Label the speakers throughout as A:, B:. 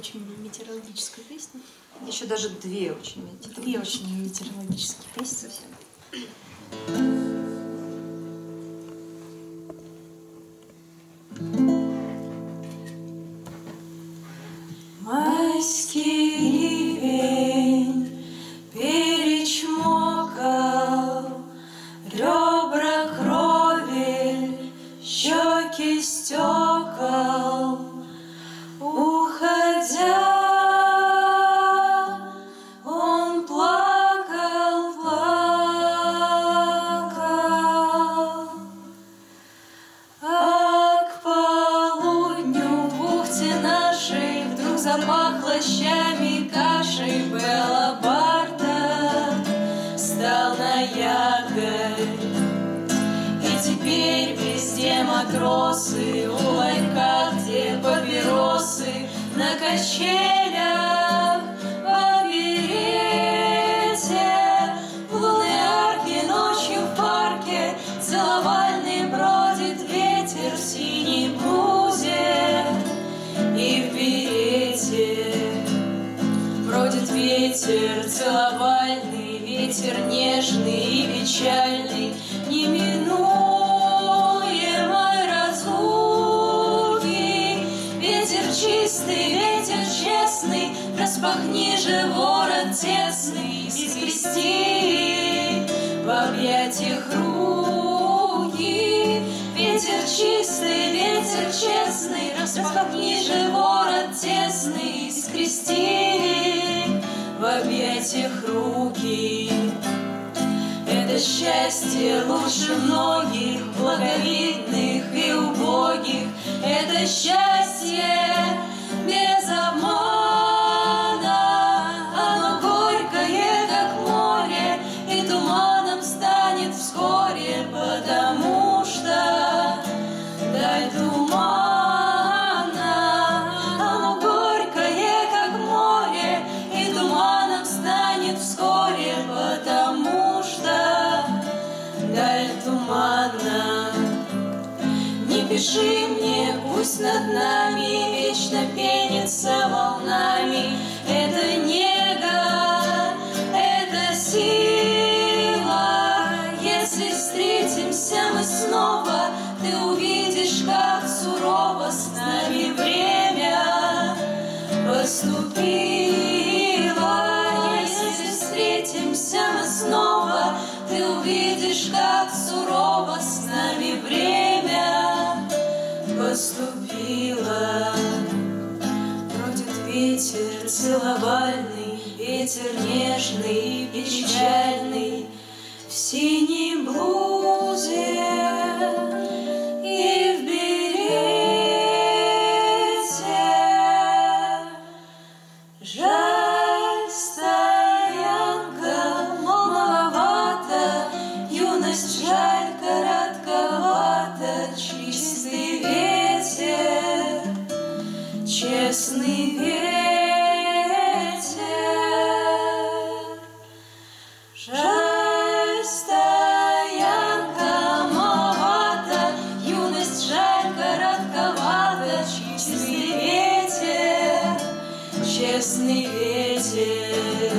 A: очень метеорологическую песню.
B: Еще даже две очень
A: метеорологические песни.
C: Майский ливень перечмокал ребра крови, щеки стекол, уходя, он плакал, а к полудню в бухте нашей вдруг запахло щами кашей. Белобарда стал наягой, и теперь везде матросы, у ларька, где папиросы, на качелях, в оперете, в лунной арке, ночью в парке целовальный бродит ветер в синей блузе и в берете. Бродит ветер целовальный, ветер нежный и печальный, неминуемой разлуки. Ветер чистый, ветер честный, распахни же ворот тесный, скрести в объятиях руки. Ветер чистый, ветер честный, распахни же ворот тесный, скрести в объятиях руки. Это счастье лучше многих, благовидных и убогих. Это счастье без обмана. Оно горькое, как море, и туманом станет вскоре, потому что даль тумана. Оно горькое, как море, и туманом станет вскоре, потому что даль тумана. Не пиши мне, пусть над нами вечно пенится волнами. Это нега, это сила. Если встретимся мы снова, ты увидишь, как сурово с нами время поступило. Если встретимся мы снова, ты увидишь, как сурово с нами время поступило. Бродит ветер целовальный, ветер нежный и печальный, в синей блузе и в берете. Жаль, стоянка маловато, юность жаль, коротковато. Чистый ветер, честный ветер. Жаль, стоянка маловато, юность жаль, коротковато. Чистый ветер, честный ветер.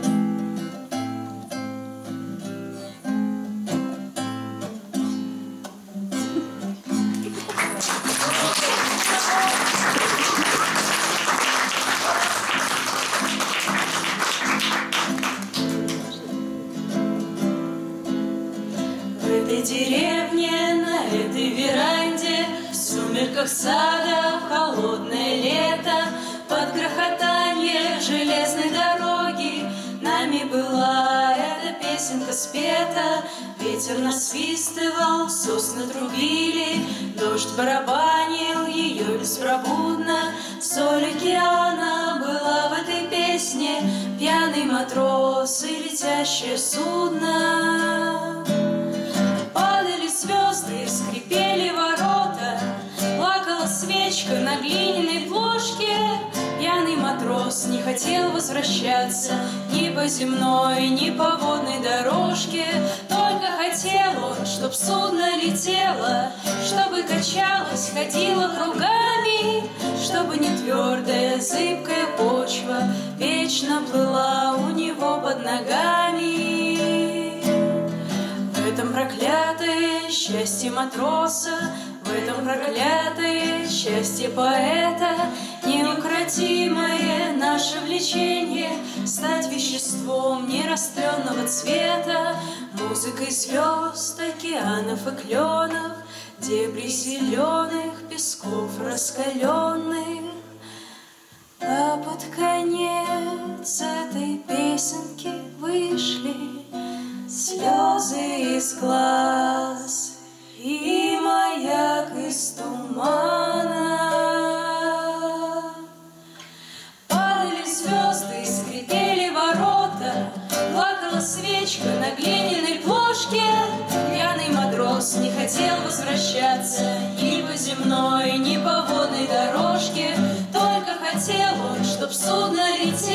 C: В этой деревне, на этой веранде, в сумерках сада, в холодное лето, под грохотанье железной дороги нами была эта песенка спета. Ветер насвистывал, сосны трубили, дождь барабанил ее беспробудно. Соль океана была в этой песне, пьяный матрос и летящее судно. Падали звезды, скрипели ворота, плакала свечка на глиняной плошке. Пьяный матрос не хотел возвращаться ни по земной, ни по водной дорожке. Только хотел он, чтоб судно летело, чтобы качалось, ходило кругами, чтобы не твердая, зыбкая вечно плыла у него под ногами. В этом проклятое счастье матроса, в этом проклятое счастье поэта, неукротимое наше влечение стать веществом нерастленного цвета, музыкой звезд, океанов и кленов, дебри зеленых песков раскаленных. А под конец этой песенки вышли слезы из глаз и маяк из тумана. Падали звезды и скрипели ворота, плакала свечка на глиняной плошке. Пьяный матрос не хотел возвращаться ни по земной, ни по водной дорожке. Только хотел он, чтоб судно летело